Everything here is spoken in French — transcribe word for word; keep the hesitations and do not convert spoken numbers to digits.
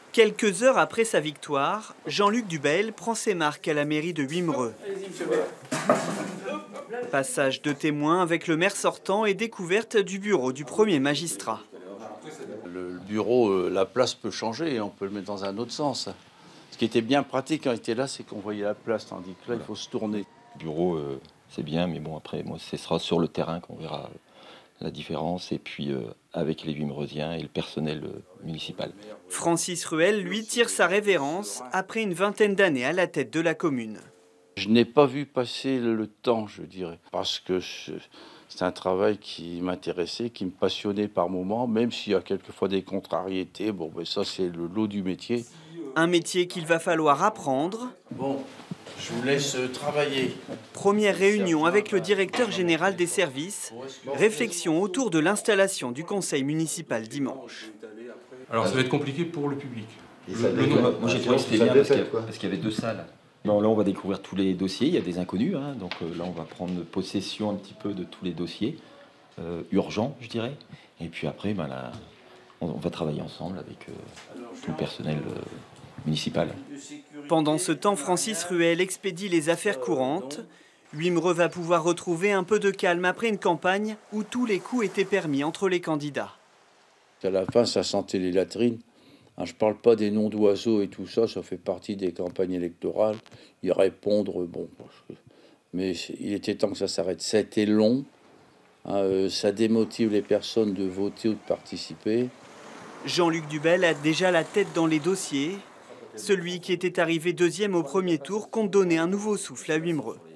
Quelques heures après sa victoire, Jean-Luc Dubel prend ses marques à la mairie de Wimereux. Passage de témoin avec le maire sortant et découverte du bureau du premier magistrat. Le bureau, la place peut changer et on peut le mettre dans un autre sens. Ce qui était bien pratique quand il était là, c'est qu'on voyait la place, tandis que là, il faut se tourner. Le bureau, euh, c'est bien, mais bon, après, moi, ce sera sur le terrain qu'on verra la différence, et puis euh, avec les Wimereusiens et le personnel euh, municipal. Francis Ruel, lui, tire sa révérence après une vingtaine d'années à la tête de la commune. Je n'ai pas vu passer le temps, je dirais, parce que c'est un travail qui m'intéressait, qui me passionnait par moments, même s'il y a quelquefois des contrariétés. Bon, ben ça, c'est le lot du métier. Un métier qu'il va falloir apprendre. Bon, je vous laisse travailler. Première réunion avec le directeur général des services. Réflexion autour de l'installation du conseil municipal dimanche. Alors ça va être compliqué pour le public. Le, le nom, moi j'ai trouvé que c'était bien parce qu'il y, qu y avait deux salles. Bon, là on va découvrir tous les dossiers, il y a des inconnus, hein, donc euh, là on va prendre possession un petit peu de tous les dossiers, euh, urgents je dirais. Et puis après ben, là, on, on va travailler ensemble avec euh, tout le personnel euh, municipal. Pendant ce temps, Francis Ruel expédie les affaires courantes. Wimereux va pouvoir retrouver un peu de calme après une campagne où tous les coups étaient permis entre les candidats. À la fin, ça sentait les latrines. Je ne parle pas des noms d'oiseaux et tout ça, ça fait partie des campagnes électorales. Y répondre, bon, mais il était temps que ça s'arrête. C'était long, hein, ça démotive les personnes de voter ou de participer. Jean-Luc Dubel a déjà la tête dans les dossiers. Celui qui était arrivé deuxième au premier tour compte donner un nouveau souffle à Wimereux.